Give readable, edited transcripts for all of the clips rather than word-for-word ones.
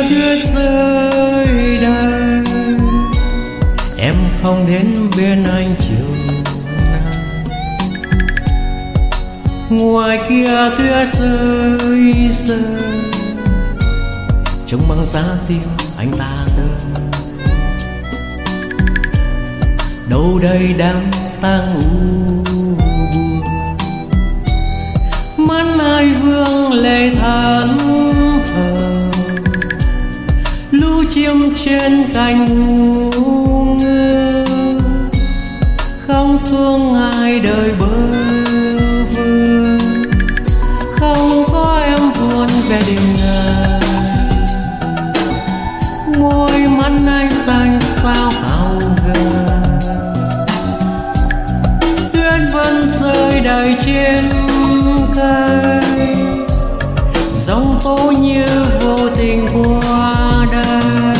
tuyết rơi đây, em không đến bên anh chiều nay. Ngoài kia tuyết rơi rơi, trông băng giá tiêu anh ta tới. Đâu đây đám tang u buồn, mắt ai vương lệ thẫn thờ. Lũ chim trên cành ngu ngơ, không thương ai đời bơ vơ. Không có em buồn về đình ngài, môi mắt anh xanh sao hào gờ. Tuyết vẫn rơi đầy trên cây, giông tố như vô tình qua đây.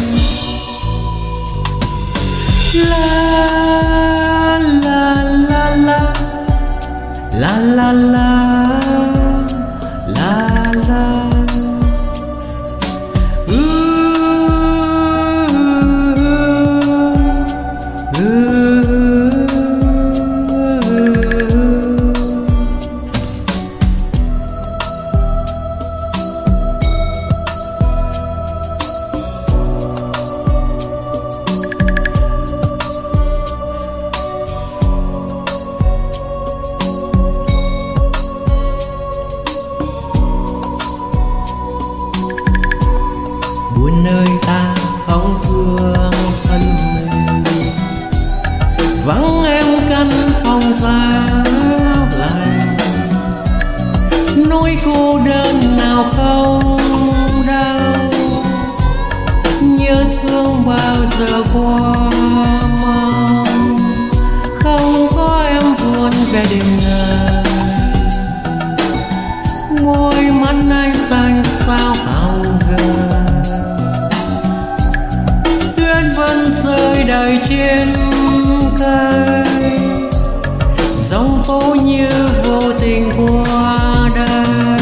La la la la la la la la la. Buồn nơi ta không thương thân mình, vắng em căn phòng xa lạnh. Nỗi cô đơn nào không đau, nhớ thương bao giờ qua mong. Không có em buồn về đình ngài, môi mắt anh xanh sao hào gờ. Tuyết vẫn rơi đầy trên cây, giông tố như vô tình qua đây.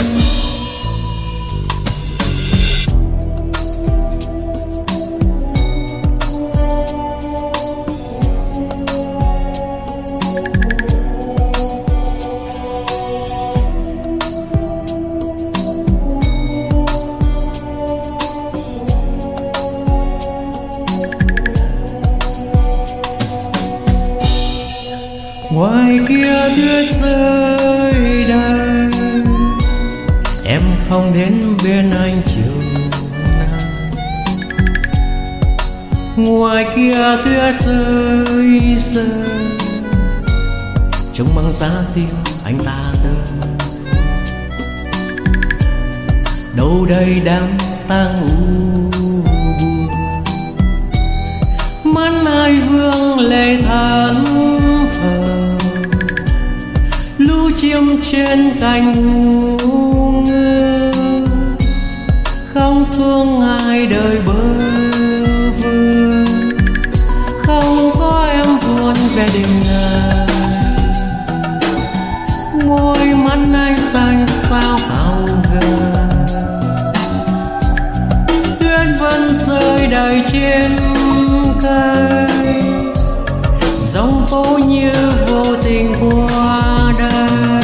Ngoài kia tuyết rơi đây, em không đến bên anh chiều nay. Ngoài kia tuyết rơi rơi, trông băng giá tiêu anh ta tới. Đâu đây đám tang u buồn, mắt ai vương lệ thẫn thờ. Lũ chim trên cành ngu ngơ, không thương ai đời bơ vơ. Không có em buồn về đình ngài, môi mắt anh xanh sao hào gờ. Tuyết vẫn rơi đầy trên cây, giông tố như vô tình qua đây.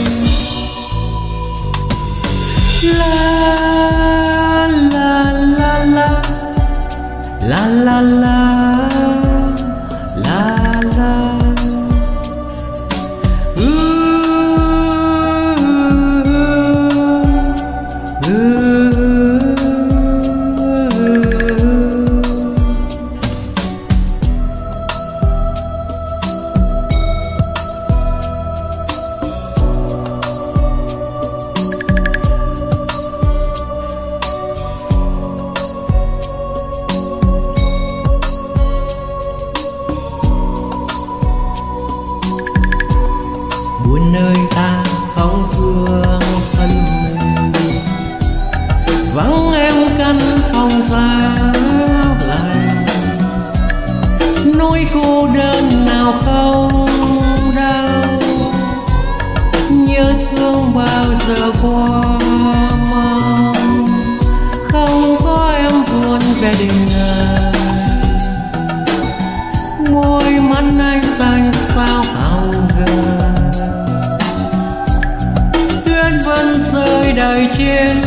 La la la la la la la la la. Buồn nơi ta không thương thân mình, vắng em căn phòng xa lạnh. Nỗi cô đơn nào không đau, nhớ thương bao giờ qua mong. Không đình ngài. Môi mắt anh xanh sao hào gờ, tuyết vẫn rơi đầy trên